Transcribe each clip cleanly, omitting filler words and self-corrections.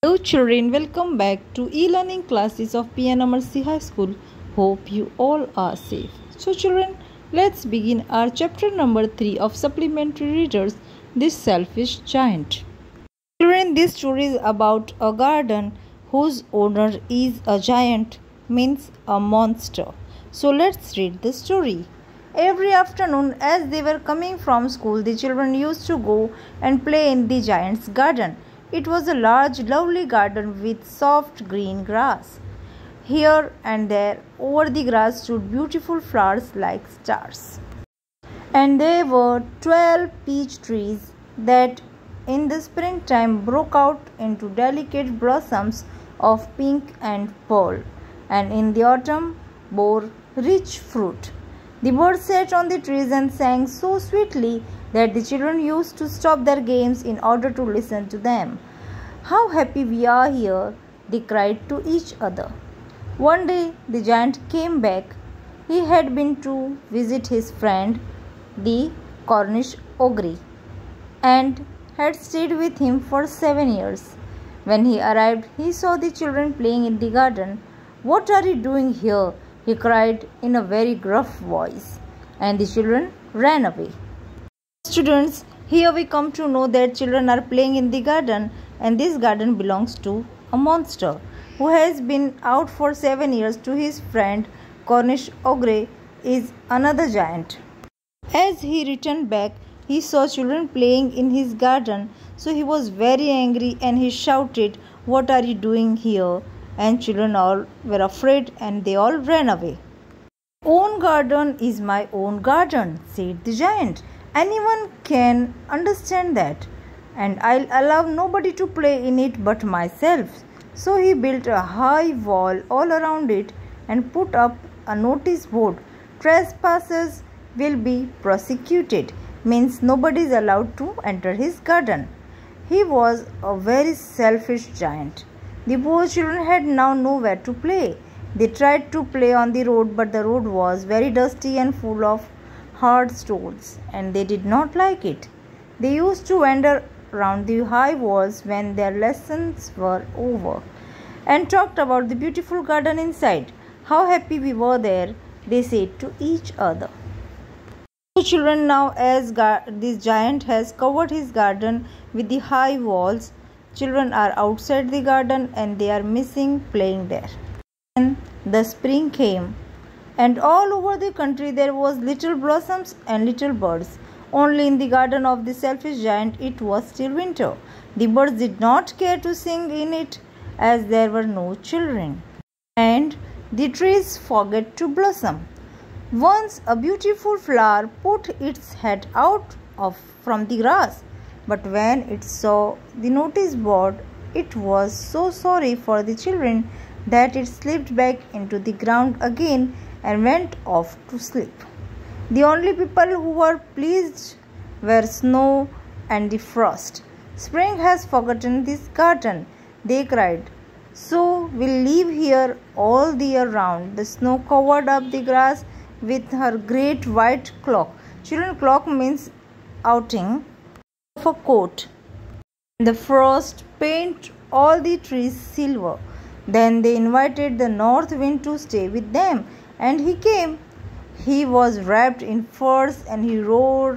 Hello children, welcome back to e-learning classes of PNMRC High School. Hope you all are safe. So children, let's begin our chapter number 3 of supplementary readers, This Selfish Giant. Children, this story is about a garden whose owner is a giant, means a monster. So let's read the story. Every afternoon as they were coming from school, the children used to go and play in the giant's garden. It was a large, lovely garden with soft green grass. Here and there, over the grass stood beautiful flowers like stars. And there were 12 peach trees that in the springtime broke out into delicate blossoms of pink and pearl, and in the autumn bore rich fruit. The birds sat on the trees and sang so sweetly that the children used to stop their games in order to listen to them. "How happy we are here," they cried to each other. One day the giant came back. He had been to visit his friend, the Cornish ogre, and had stayed with him for 7 years. When he arrived, he saw the children playing in the garden. "What are you doing here?" he cried in a very gruff voice, and the children ran away. Students, here we come to know that children are playing in the garden, and this garden belongs to a monster who has been out for 7 years. To his friend Cornish ogre is another giant. As he returned back, he saw children playing in his garden, so he was very angry and he shouted, "What are you doing here?" And children all were afraid and they all ran away. "Own garden is my own garden," said the giant. "Anyone can understand that, and I'll allow nobody to play in it but myself." So he built a high wall all around it and put up a notice board. "Trespassers will be prosecuted," means nobody is allowed to enter his garden. He was a very selfish giant. The poor children had now nowhere to play. They tried to play on the road, but the road was very dusty and full of hard stones, and they did not like it. They used to wander around the high walls when their lessons were over and talked about the beautiful garden inside. "How happy we were there," they said to each other. So children, now as this giant has covered his garden with the high walls, children are outside the garden and they are missing playing there. Then the spring came, and all over the country there was little blossoms and little birds. Only in the garden of the selfish giant it was still winter. The birds did not care to sing in it as there were no children, and the trees forgot to blossom. Once a beautiful flower put its head out from the grass, but when it saw the notice board, it was so sorry for the children that it slipped back into the ground again and went off to sleep. The only people who were pleased were Snow and the Frost. "Spring has forgotten this garden," they cried, "so we'll live here all the year round." The Snow covered up the grass with her great white cloak. Children, cloak means outing of a coat. The Frost painted all the trees silver. Then they invited the north wind to stay with them, and he came. He was wrapped in furs, and he roared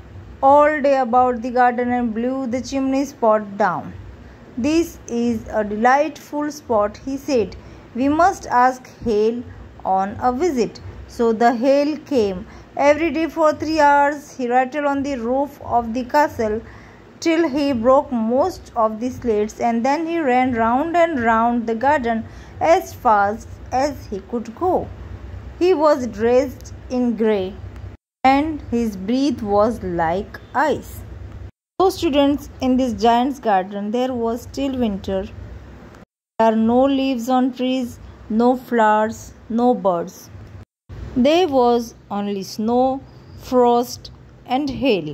all day about the garden and blew the chimney pot down. "This is a delightful spot," he said. "We must ask Hail on a visit." So the Hail came. Every day for 3 hours he rattled on the roof of the castle till he broke most of the slates, and then he ran round and round the garden as fast as he could go. He was dressed in grey, and his breath was like ice. So students, in this giant's garden there was still winter. There are no leaves on trees, no flowers, no birds. There was only snow, frost, and hail.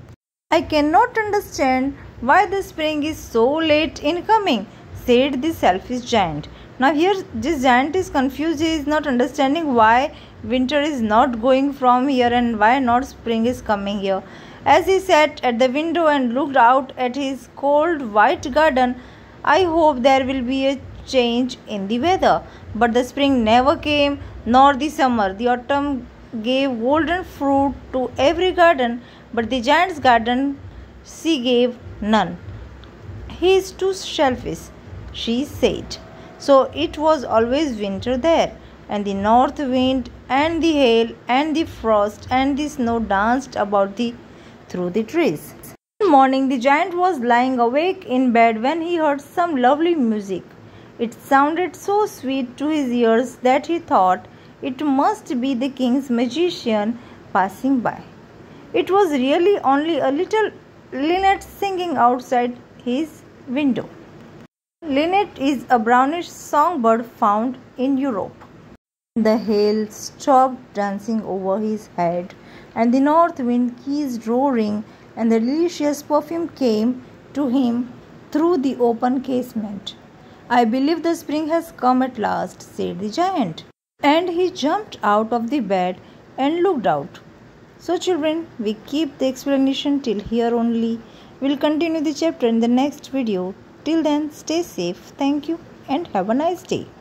"I cannot understand why the spring is so late in coming," said the selfish giant. Now here this giant is confused. He is not understanding why winter is not going from here and why not spring is coming here. As he sat at the window and looked out at his cold white garden, I hope there will be a change in the weather. But the spring never came, nor the summer. The autumn gave golden fruit to every garden, but the giant's garden she gave none. He is too selfish, she said. So it was always winter there, and the north wind and the hail and the frost and the snow danced through the trees. One morning the giant was lying awake in bed when he heard some lovely music. It sounded so sweet to his ears that he thought it must be the king's magician passing by. It was really only a little linnet singing outside his window. Linnet is a brownish songbird found in Europe. The hail stopped dancing over his head, and the north wind ceased roaring, and the delicious perfume came to him through the open casement. I believe the spring has come at last, said the giant. And he jumped out of the bed and looked out. So children, we keep the explanation till here only. We'll continue the chapter in the next video. Till then, stay safe. Thank you and have a nice day.